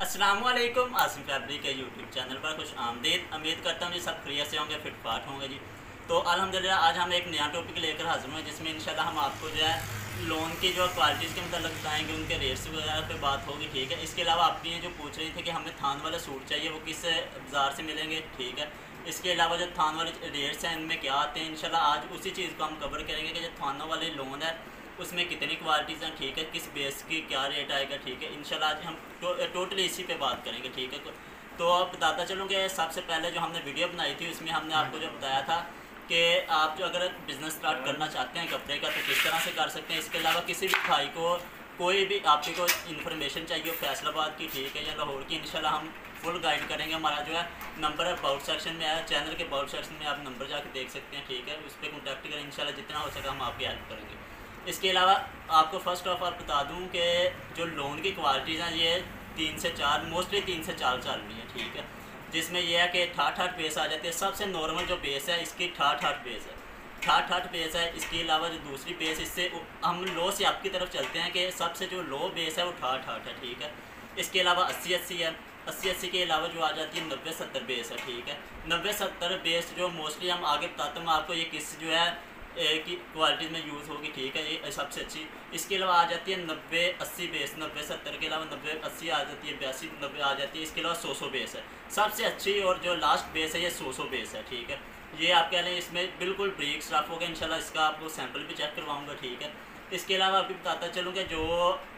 अस्सलामुअलैकुम, आसिम फैब्रिक के YouTube channel पर खुश आमदीद। उम्मीद करता हूँ जी सब खैरियत से होंगे, फिट फाट होंगे जी। तो अल्हम्दुलिल्लाह आज हम एक नया टॉपिक लेकर हाजिर हुए, जिसमें इंशाल्लाह हम आपको जो है लोन की जो क्वालिटीज़ के मतलब बताएंगे, उनके रेट्स वगैरह पे बात होगी, ठीक है। इसके अलावा आप ये जो पूछ रहे थे कि हमें थान वाले सूट चाहिए, वो किस बाज़ार से मिलेंगे, ठीक है। इसके अलावा जो थान वाले रेट्स हैं इनमें क्या आते हैं, इंशाल्लाह आज उसी चीज़ को हम कवर करेंगे कि जो थानों वाले लोन है उसमें कितनी क्वालिटीज़ हैं, ठीक है, किस बेस की क्या रेट आएगा, ठीक है। इंशाल्लाह आज हम टोटली इसी पे बात करेंगे, ठीक है। तो अब बताता चलूँ कि सबसे पहले जो हमने वीडियो बनाई थी उसमें हमने आपको जो बताया था कि आप जो अगर बिज़नेस स्टार्ट करना चाहते हैं कपड़े का तो किस तरह से कर सकते हैं। इसके अलावा किसी भी भाई को कोई भी आपकी को इन्फॉर्मेशन चाहिए फैसलाबाद की, ठीक है, या लाहौर की, इंशाल्लाह हम फुल गाइड करेंगे। हमारा जो है नंबर है अबाउट सेक्शन में है, चैनल के अबाउट सेक्शन में आप नंबर जाके देख सकते हैं, ठीक है। उस पर कॉन्टैक्ट करें, इंशाल्लाह जितना हो सका हम आपकी हेल्प करेंगे। इसके अलावा आपको फर्स्ट ऑफ ऑल बता दूं कि जो लोन की क्वालिटीज़ हैं ये 3 से 4 मोस्टली 3 से 4 चल रही है, ठीक है। जिसमें यह है कि ठाठ बेस आ जाती है। सबसे नॉर्मल जो बेस है इसकी ठाठ बेस है, ठाठ बेस है। इसके अलावा जो दूसरी बेस, इससे हम लो से आपकी तरफ चलते हैं कि सबसे जो लो बेस है वो ठाठ है, ठीक है। इसके अलावा 80-80 है। 80-80 के अलावा जो आ जाती है 90-70 बेस है, ठीक है। 90-70 बेस जो मोस्टली हम आगे बताता हूँ आपको ये किस जो है की क्वालिटी में यूज़ होगी, ठीक है, ये सबसे अच्छी। इसके अलावा आ जाती है 90-80 बेस। 90-70 के अलावा 90-80 आ जाती है, 82-90 आ जाती है। इसके अलावा 100 बेस है सबसे अच्छी, और जो लास्ट बेस है ये 100 बेस है, ठीक है। ये आप कह लें इसमें बिल्कुल ब्रीक स्टफ होगा, इंशाल्लाह इसका आपको सैंपल भी चेक करवाऊँगा, ठीक है। इसके अलावा अभी बताता चलूँ कि जो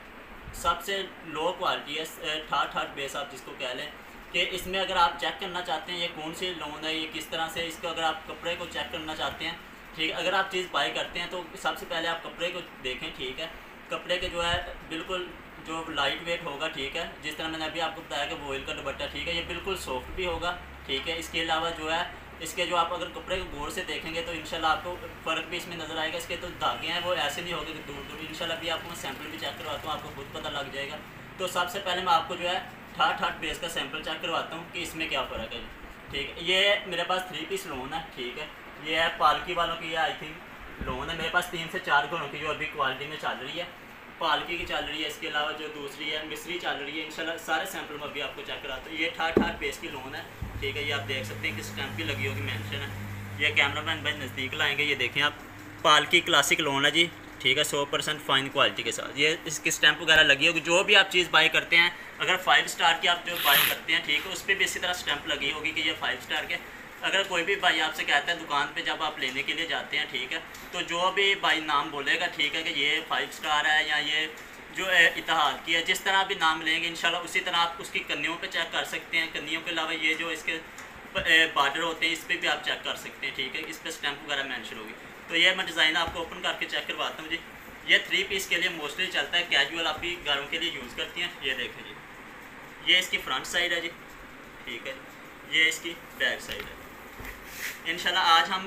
सबसे लो क्वालिटी है ठाठ बेस आप जिसको कह लें, कि इसमें अगर आप चेक करना चाहते हैं ये कौन सी लोन है, ये किस तरह से इसको अगर आप कपड़े को चेक करना चाहते हैं, ठीक है। अगर आप चीज़ बाय करते हैं तो सबसे पहले आप कपड़े को देखें, ठीक है। कपड़े के जो है बिल्कुल जो लाइट वेट होगा, ठीक है, जिस तरह मैंने अभी आपको बताया कि वॉइल का दुपट्टा, ठीक है, ये बिल्कुल सॉफ्ट भी होगा, ठीक है। इसके अलावा जो है इसके जो आप अगर कपड़े को गौर से देखेंगे तो इंशाल्लाह आपको फ़र्क भी इसमें नज़र आएगा। इसके तो धागे हैं वो ऐसे नहीं होंगे कि दूर दूर, इंशाल्लाह भी आपको मैं सैंपल भी चेक करवाता हूँ, आपको खुद पता लग जाएगा। तो सबसे पहले मैं आपको जो है ठाठ बेस का सैंपल चेक करवाता हूँ कि इसमें क्या फ़र्क है, ठीक है। ये मेरे पास 3 पीस लोन है, ठीक है। ये है पालकी वालों की, आई थिंक लोन है। मेरे पास 3 से 4 घरों की जो अभी क्वालिटी में चल रही है, पालकी की चल रही है। इसके अलावा जो दूसरी है मिस्री चल रही है। इंशाल्लाह सारे सैंपल में अभी आपको चेक कराता हूँ। ये ठाठ बेस की लोन है, ठीक है। ये आप देख सकते हैं कि स्टैंप भी लगी होगी, मेंशन है। ये कैमरामैन भाई नज़दीक लाएंगे, ये देखें आप, पालकी क्लासिक लोन है जी, ठीक है, 100% फाइन क्वालिटी के साथ। ये इसकी स्टैंप वगैरह लगी होगी। जो भी आप चीज़ बाय करते हैं, अगर 5 स्टार की आप जो बाय करते हैं, ठीक है, उस पर भी इसी तरह स्टैंप लगी होगी कि ये 5 स्टार के। अगर कोई भी भाई आपसे कहता है दुकान पे जब आप लेने के लिए जाते हैं, ठीक है, तो जो भी भाई नाम बोलेगा, ठीक है, कि ये 5 स्टार है या ये जो इतिहाद की है, जिस तरह भी नाम लेंगे इंशाल्लाह उसी तरह आप उसकी कन्नियों पे चेक कर सकते हैं। कन्नियों के अलावा ये जो इसके बार्डर होते हैं इस पर भी आप चेक कर सकते हैं, ठीक है। इस पर स्टैंप वगैरह मेंशन होगी। तो ये मैं डिज़ाइन आपको ओपन करके चेक करवाता हूँ जी। ये 3 पीस के लिए मोस्टली चलता है, कैजुअल आप भी घरों के लिए यूज़ करती हैं। ये देखें जी, ये इसकी फ्रंट साइड है जी, ठीक है, ये इसकी बैक साइड है। इंशाल्लाह आज हम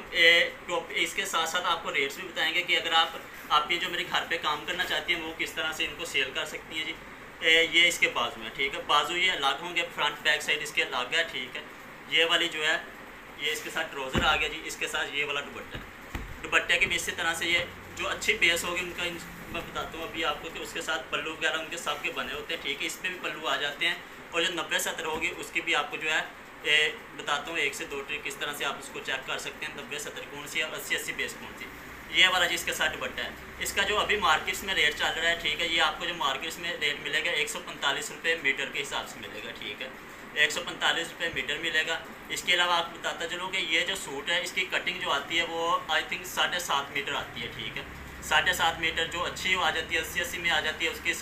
इसके साथ साथ आपको रेट्स भी बताएंगे कि अगर आप ये जो मेरे घर पे काम करना चाहती हैं वो किस तरह से इनको सेल कर सकती हैं जी। ये इसके बाजू है, ठीक है, बाजू ये अलग होंगे, फ्रंट बैक साइड इसके अलग है, ठीक है। ये वाली जो है ये इसके साथ ट्राउज़र आ गया जी, इसके साथ ये वाला दुपट्टा है। दुपट्टे के भी इसी तरह से ये जो अच्छी बेस होगी उनका मैं बताता हूँ अभी आपको कि उसके साथ पल्लू वगैरह उनके सब के बने होते हैं, ठीक है। इस पर भी पल्लू आ जाते हैं। और जो 90-70 होगी उसकी भी आपको जो है बताता हूँ 1 से 2 ट्रिक किस तरह से आप उसको चेक कर सकते हैं 90-70 कौन सी है, 80-80 बेस कौन सी। ये वाला जिसके साथ दुपट्टा है, इसका जो अभी मार्केट्स में रेट चल रहा है, ठीक है, ये आपको जो मार्केट्स में रेट मिलेगा 145 रुपये मीटर के हिसाब से मिलेगा, ठीक है, 145 रुपये मीटर मिलेगा। इसके अलावा आपको बताता चलूँ कि ये जो सूट है इसकी कटिंग जो आती है वो आई थिंक 7.5 मीटर आती है, ठीक है। 7.5 मीटर जो अच्छी आ जाती है 80-80 में आ जाती है, उसकी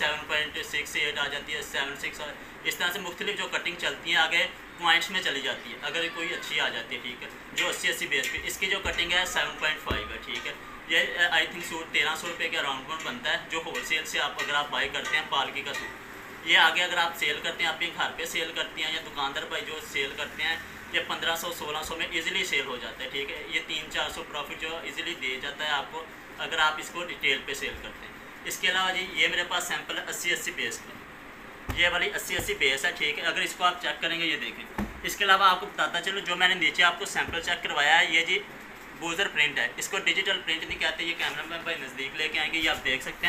7.68 आ जाती है, 7.6 इस तरह से मुख्तलिफ जो कटिंग चलती हैं आगे पॉइंट्स में चली जाती है अगर कोई अच्छी आ जाती है, ठीक है। जो 80-80 बेस पे इसकी जो कटिंग है 7.5 है, ठीक है। ये आई थिंक सूट 1300 रुपये के अराउंड बनता है, जो होलसेल से आप अगर आप बाई करते हैं पालकी का सूट। ये आगे अगर आप सेल करते हैं, आप घर पे सेल करती हैं या दुकानदार भाई जो सेल करते हैं, ये 1500-1600 में इजीली सेल हो जाता है, ठीक है। ये 300-400 प्रॉफिट जो इजीली दे जाता है आपको अगर आप इसको डिटेल पे सेल करते हैं। इसके अलावा जी ये मेरे पास सैंपल है 80-80 बेस का, ये वाली 80-80 बेस है, ठीक है। अगर इसको आप चेक करेंगे ये देखें। इसके अलावा आपको बताता चलो जो मैंने नीचे आपको सैंपल चेक करवाया है, ये जी बूजर प्रिंट है, इसको डिजिटल प्रिंट नहीं कहते। ये कैमरा मैन भाई नज़दीक लेके आएंगे, ये आप देख सकते हैं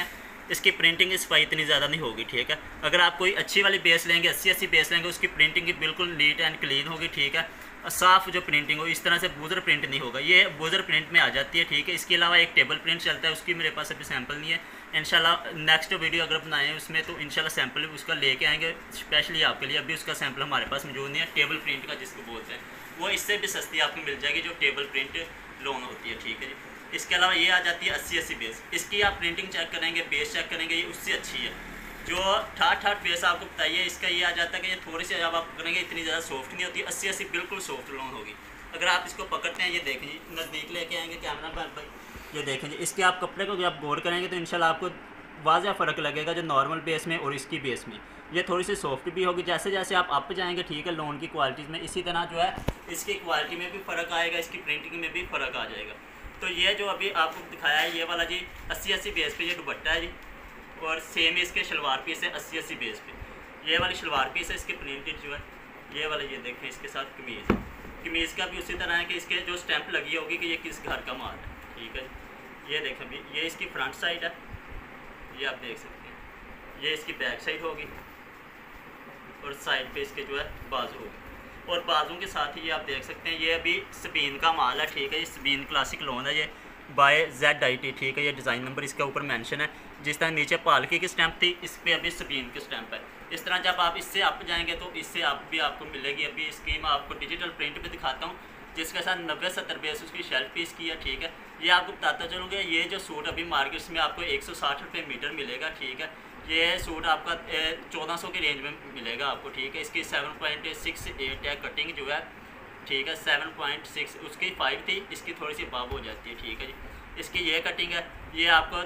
इसकी प्रिंटिंग की सफाई इतनी ज़्यादा नहीं होगी, ठीक है। अगर आप कोई अच्छी वाली बेस लेंगे, 80-80 बेस लेंगे, उसकी प्रिंटिंग की बिल्कुल नीट एंड क्लीन होगी, ठीक है। साफ़ जो प्रिंटिंग हो, इस तरह से बूजर प्रिंट नहीं होगा, ये बूजर प्रिंट में आ जाती है, ठीक है। इसके अलावा एक टेबल प्रिंट चलता है, उसकी मेरे पास अभी सैंपल नहीं है। इंशाल्लाह नेक्स्ट वीडियो अगर बनाए हैं उसमें तो इंशाल्लाह सैंपल उसका लेके आएंगे स्पेशली आपके लिए। अभी उसका सैंपल हमारे पास मौजूद नहीं है। टेबल प्रिंट का जिसको बोलते हैं, वो इससे भी सस्ती आपको मिल जाएगी, जो टेबल प्रिंट लोन होती है, ठीक है जी। इसके अलावा ये आ जाती है 80-80 बेस। इसकी आप प्रिंटिंग चेक करेंगे, बेस चेक करेंगे, ये उससे अच्छी है। जो 60-60 बेस आपको बताइए, इसका ये आ जाता है कि ये थोड़ी सी जब आप करेंगे इतनी ज़्यादा सॉफ्ट नहीं होती। 80-80 बिल्कुल सॉफ्ट लोन होगी। अगर आप इसको पकड़ते हैं, ये देखें जी, नज़दीक लेके आएंगे कैमरा भाई, ये देखें जी, इसके आप कपड़े को जब गौर करेंगे तो इंशाल्लाह आपको वाज़ह फ़र्क लगेगा जो नॉर्मल बेस में और इसकी बेस में। ये थोड़ी सी सॉफ्ट भी होगी। जैसे जैसे आप अप जाएंगे, ठीक है, लोन की क्वालिटीज़ में, इसी तरह जो है इसकी क्वालिटी में भी फ़र्क आएगा, इसकी प्रिंटिंग में भी फ़र्क आ जाएगा। तो ये जो अभी आपको दिखाया है, ये वाला जी 80-80 बेस पे ये दुपट्टा है जी, और सेम इसके शलवार पीस है 80-80 बेस पे। ये वाली शलवार पीस है, इसके प्रिंटेड जो है ये वाला, ये देखें, इसके साथ कमीज़ है। कमीज़ का भी उसी तरह है कि इसके जो स्टैंप लगी होगी कि ये किस घर का माल है, ठीक है। ये देखें भी, ये इसकी फ्रंट साइड है, ये आप देख सकते हैं। ये इसकी बैक साइड होगी और साइड पे इसके जो है बाजू होगी, और बाजू के साथ ही ये आप देख सकते हैं ये अभी स्पीन का माल है, ठीक है। ये स्पीन क्लासिक लोन है, ये बाय ZIT, ठीक है। ये डिज़ाइन नंबर इसका ऊपर मेंशन है। जिस तरह नीचे पालकी की स्टैंप थी, इस पर अभी स्पीन की स्टैंप है। इस तरह जब आप इससे अप जाएंगे तो इससे आप भी आपको मिलेगी। अभी इसकी मैं आपको डिजिटल प्रिंट पे दिखाता हूँ, जिसके साथ 90-70 बेस उसकी शेल्फ पीस की है, ठीक है। ये आपको बताता चलूँगा, ये जो सूट अभी मार्केट्स में आपको 160 रुपये मीटर मिलेगा, ठीक है। ये सूट आपका 1400 की रेंज में मिलेगा आपको, ठीक है। इसकी 7.68 है कटिंग जो है, ठीक है। 7.6 उसकी 5 थी, इसकी थोड़ी सी बाब हो जाती है, ठीक है जी। इसकी ये कटिंग है, ये आपको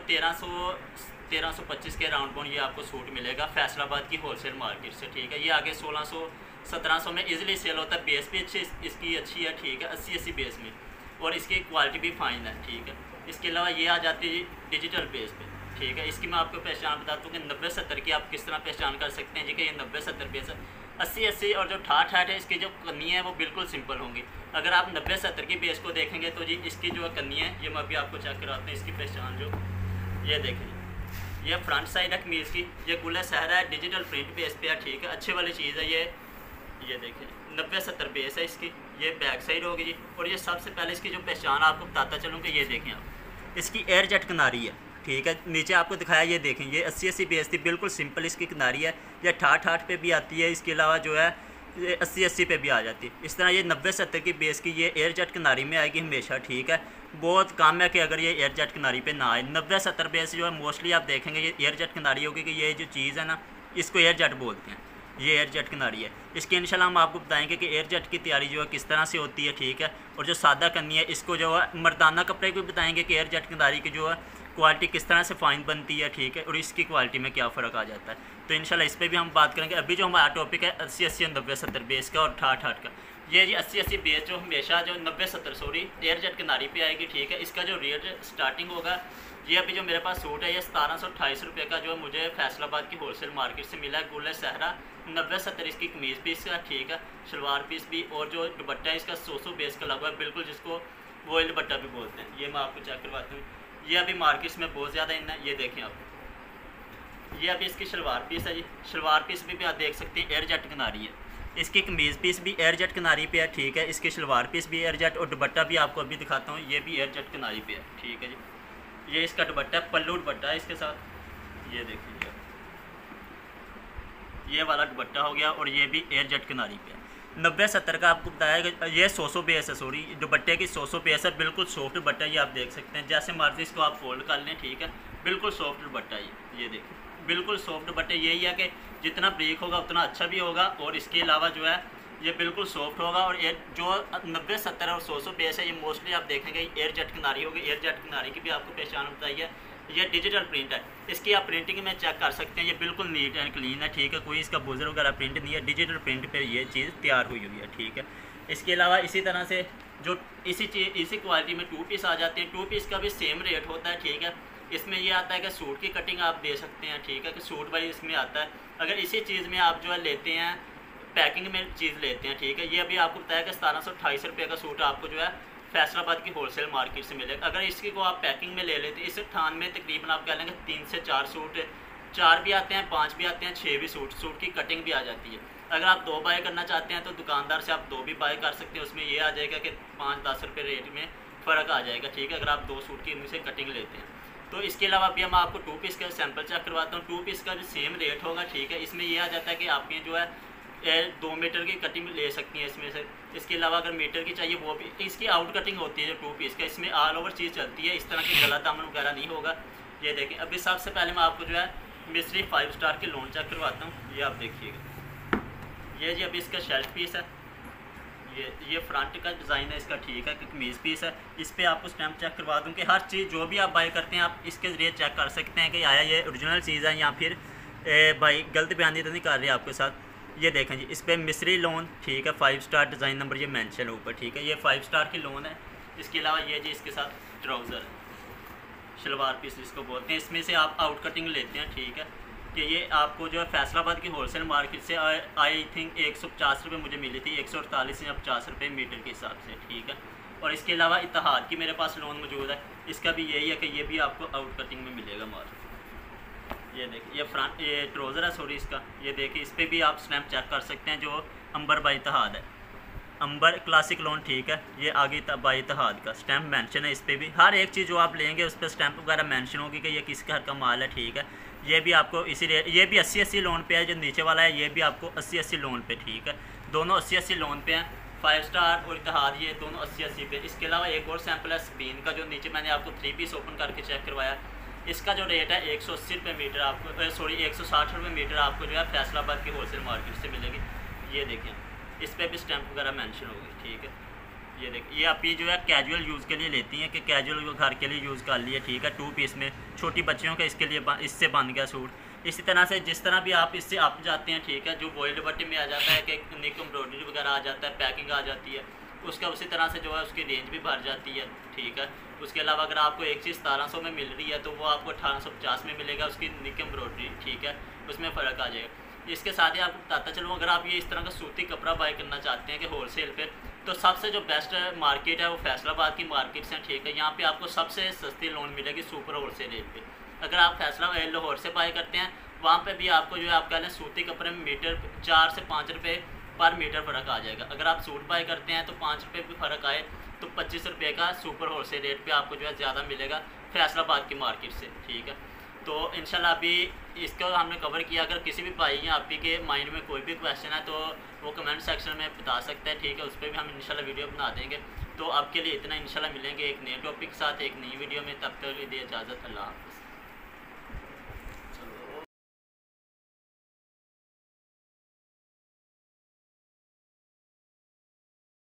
1325 के राउंड पॉइंट ये आपको सूट मिलेगा फैसलाबाद की होलसेल मार्केट से, ठीक है। ये आगे 1600-1700 में इजीली सेल होता है। बेस भी अच्छी इसकी अच्छी है, ठीक है, 80-80 बेस में, और इसकी क्वालिटी भी फाइन है, ठीक है। इसके अलावा ये आ जाती है डिजिटल बेस पे, ठीक है। इसकी मैं आपको पहचान बताता हूँ कि 90-70 की आप किस तरह पहचान कर सकते हैं जी, कि ये 90-70 बेस है। 80-80 और जो 60-60 है, इसकी जो कन्नी है वो बिल्कुल सिंपल होंगी। अगर आप 90-70 की बेस को देखेंगे तो जी इसकी जो कन्नी है, ये मैं अभी आपको चेक कराता हूँ इसकी पहचान। जो ये देखें, ये फ्रंट साइड है कमीज़ की, ये गुल सहरा है, डिजिटल प्रिंट बेस पे है, ठीक है। अच्छे वाली चीज़ है ये देखें, 90-70 बेस है इसकी। ये बैक साइड होगी जी, और ये सबसे पहले इसकी जो पहचान आपको बताता चलूँ कि ये देखें आप, इसकी एयर जेट किनारी है, ठीक है। नीचे आपको दिखाया, ये देखें, ये 80-80 बेस थी, बिल्कुल सिंपल इसकी किनारी है। ये 60-60 पे भी आती है, इसके अलावा जो है ये 80-80 पे भी आ जाती है। इस तरह ये 90-70 की बेस की ये एयर जेट किनारी में आएगी हमेशा, ठीक है। बहुत कम है कि अगर ये एयर जेट किनारी पे ना आए। 90-70 बेस जो है मोस्टली आप देखेंगे ये एयर जेट किनारी होगी, कि ये जो चीज़ है ना, इसको एयर जेट बोलते हैं, ये एयर जेट किनारी है। इसके इंशाल्लाह हम आपको बताएंगे कि एयर जेट की तैयारी जो है किस तरह से होती है, ठीक है। और जो सादा कन्नी है, इसको जो है मर्दाना कपड़े को भी बताएंगे कि एयर जेट किनारी की जो है क्वालिटी किस तरह से फ़ाइन बनती है, ठीक है, और इसकी क्वालिटी में क्या फ़र्क आ जाता है। तो इंशाल्लाह इस पर भी हम बात करेंगे। अभी जो हमारा टॉपिक है 80-80 और 90-70 बेस का और 60-60 का, ये जी 80-80 बेस जो हमेशा जो 90-70 एयर जेट किनारी पे आएगी, ठीक है। इसका जो रेट स्टार्टिंग होगा, ये अभी जो मेरे पास सूट है ये 1728 रुपये का जो मुझे फैसलाबाद की होलसेल मार्केट से मिला है। गुल सहरा 90-70 इसकी कमीज़ पीस का, ठीक है, शलवार पीस भी, और जो दुपट्टा है इसका 100 बेस का लगा है, बिल्कुल जिसको वॉयल दुपट्टा भी बोलते हैं। ये मैं आपको चेक करवाता हूँ, ये अभी मार्केट्स में बहुत ज़्यादा इन है। ये देखें आप, ये अभी इसकी शलवार पीस है जी, शलवार पीस भी आप देख सकते हैं एयर जेट किनारी है। इसकी कमीज़ पीस भी एयर जेट किनारी पे है, ठीक है। इसकी शलवार पीस भी एयर जेट, और दुपट्टा भी आपको अभी दिखाता हूँ, ये भी एयर जेट किनारी पे है, ठीक है जी। ये इसका दुपट्टा है, पल्लू दुपट्टा है इसके साथ, ये देखिए, ये वाला दुपट्टा हो गया, और ये भी एयर जेट किनारी पे है। 90-70 का आपको बताया कि ये 100 बेस है, सॉरी, दुपट्टे की 100 बेस है, बिल्कुल सॉफ्ट दुपट्टा। ये आप देख सकते हैं, जैसे मर्जी इसको आप फोल्ड कर लें, ठीक है, बिल्कुल सॉफ्ट दुपट्टा। ये देखें, बिल्कुल सॉफ्ट दुपट्टे। यही है कि जितना ब्रीक होगा उतना अच्छा भी होगा, और इसके अलावा जो है ये बिल्कुल सॉफ्ट होगा। और ये जो 90-70 और 100 बेस है, ये मोस्टली आप देखेंगे एयर जेट किनारी होगी। एयर जेट किनारी की भी आपको पहचान बताई है। ये डिजिटल प्रिंट है, इसकी आप प्रिंटिंग में चेक कर सकते हैं, ये बिल्कुल नीट एंड क्लीन है, ठीक है। कोई इसका बुजर वगैरह प्रिंट नहीं है, डिजिटल प्रिंट पे ये चीज़ तैयार हुई है, ठीक है। इसके अलावा इसी तरह से जो इसी क्वालिटी में 2 पीस आ जाते हैं, 2 पीस का भी सेम रेट होता है, ठीक है। इसमें ये आता है कि सूट की कटिंग आप दे सकते हैं, ठीक है, कि सूट वाइज इसमें आता है। अगर इसी चीज़ में आप जो है लेते हैं, पैकिंग में चीज़ लेते हैं, ठीक है। ये अभी आपको बताया कि 1728 रुपये का सूट आपको जो है फैसलाबाद की होलसेल मार्केट से मिलेगा। अगर इसकी को आप पैकिंग में ले लेते इस थान में तकरीबन आप कह लेंगे 3 से 4 सूट, 4 भी आते हैं, 5 भी आते हैं, 6 भी सूट की कटिंग भी आ जाती है। अगर आप 2 बाय करना चाहते हैं तो दुकानदार से आप 2 भी बाय कर सकते हैं। उसमें ये आ जाएगा कि 5-10 रुपये रेट में फ़र्क आ जाएगा, ठीक है, अगर आप 2 सूट की मुझसे कटिंग लेते हैं। तो इसके अलावा अभी हम आपको 2 पीस का सैंपल चेक करवाता हूँ। 2 पीस का भी सेम रेट होगा, ठीक है। इसमें ये आ जाता है कि आपकी जो है 2 मीटर की कटिंग ले सकती हैं इसमें से। इसके अलावा अगर मीटर की चाहिए वो भी, इसकी आउट कटिंग होती है जो 2 पीस का, इसमें ऑल ओवर चीज़ चलती है, इस तरह की गला दामन वगैरह नहीं होगा। ये देखें, अभी सबसे पहले मैं आपको जो है मिस्री 5 स्टार की लोन चेक करवाता हूँ। ये आप देखिएगा, ये जी अभी इसका शेल्फ पीस है, ये फ्रंट का डिज़ाइन है इसका, ठीक है, कमीज़ पीस है। इस पर आपको स्टैम्प चेक करवा दूँ कि हर चीज़ जो भी आप बाय करते हैं आप इसके ज़रिए चेक कर सकते हैं कि आया ये ओरिजिनल चीज़ है या फिर भाई गलत बयानी तो नहीं कर रही आपके साथ। ये देखें जी, इस पर मिस्री लोन, ठीक है, 5 स्टार डिज़ाइन नंबर ये मेंशन ऊपर, ठीक है, ये 5 स्टार की लोन है। इसके अलावा ये जी इसके साथ ट्राउज़र है, शलवार पीस जिसको बोलते हैं। इसमें से आप आउट कटिंग लेते हैं, ठीक है, कि ये आपको जो है फैसलाबाद की होलसेल मार्केट से आई थिंक 150 रुपये मुझे मिली थी, 148 या 50 रुपये मीटर के हिसाब से, ठीक है। और इसके अलावा इत्तेहाद की मेरे पास लोन मौजूद है, इसका भी यही है कि ये भी आपको आउट कटिंग में मिलेगा माल। ये देखिए, ये फ्रंट, ये ट्राउज़र है सॉरी इसका, ये देखिए, इस पर भी आप स्टैम्प चेक कर सकते हैं जो अंबर बाई इत्तेहाद है, अंबर क्लासिक लोन, ठीक है। ये आगे बाई इत्तेहाद का स्टैम्प मेंशन है, इस पर भी हर एक चीज़ जो आप लेंगे उस पर स्टैम्प वगैरह मेंशन होगी कि ये किस घर का माल है, ठीक है। ये भी आपको इसी रेट, ये भी 80-80 लोन पे है, जो नीचे वाला है ये भी आपको 80-80 लोन पे, ठीक है, दोनों 80-80 लोन पे हैं। 5 स्टार और इत्तेहाद ये दोनों 80-80 पे। इसके अलावा एक और सैंपल है स्पीन का, जो नीचे मैंने आपको 3 पीस ओपन करके चेक करवाया। इसका जो रेट है 180 रुपये मीटर आपको, सॉरी 160 रुपये मीटर आपको जो है फैसलाबाद की होलसेल मार्केट से मिलेगी। ये देखें, इस पर भी स्टैम्प वगैरह मेंशन होगी, ठीक है। ये देखिए, ये आप ये जो है कैजुअल यूज़ के लिए लेती हैं कि कैजुअल घर के लिए यूज़ कर लिए, ठीक है। 2 पीस में छोटी बच्चियों का इसके लिए इससे बन गया सूट। इसी तरह से जिस तरह भी आप इससे आप जाते हैं, ठीक है, जो बॉयल दुपट्टे में आ जाता है कि निक एम्ब्रॉयडरी वगैरह आ जाता है, पैकिंग आ जाती है, उसका उसी तरह से जो है उसकी रेंज भी बढ़ जाती है, ठीक है। उसके अलावा अगर आपको एक चीज़ 1700 में मिल रही है तो वो आपको 1850 में मिलेगा, उसकी निक एम्ब्रॉयडरी, ठीक है, उसमें फ़र्क आ जाएगा। इसके साथ ही आपको बताता चलूँ, अगर आप ये इस तरह का सूती कपड़ा बाय करना चाहते हैं कि होलसेल पे, तो सबसे जो बेस्ट मार्केट है वो फैसलाबाद की मार्केट से, ठीक है। यहाँ पे आपको सबसे सस्ती लोन मिलेगी सुपर होलसेल रेट पे। अगर आप लाहौर से बाय करते हैं, वहाँ पे भी आपको जो है आप कह लें सूती कपड़े में मीटर 4 से 5 रुपये पर मीटर फ़र्क आ जाएगा। अगर आप सूट बाय करते हैं तो 5 रुपये भी फ़र्क आए तो 25 रुपये का सुपर होलसेल रेट पे आपको जो है ज़्यादा मिलेगा फैसलाबाद की मार्केट से, ठीक है। तो इंशाल्लाह अभी इसको हमने कवर किया। अगर किसी भी भाई या आप ही के माइंड में कोई भी क्वेश्चन है तो वो कमेंट सेक्शन में बता सकते हैं, ठीक है, उस पर भी हम इंशाल्लाह वीडियो बना देंगे। तो आपके लिए इतना, इंशाल्लाह मिलेंगे एक नए टॉपिक के साथ एक नई वीडियो में, तब तक के लिए इजाज़त, अल्लाह।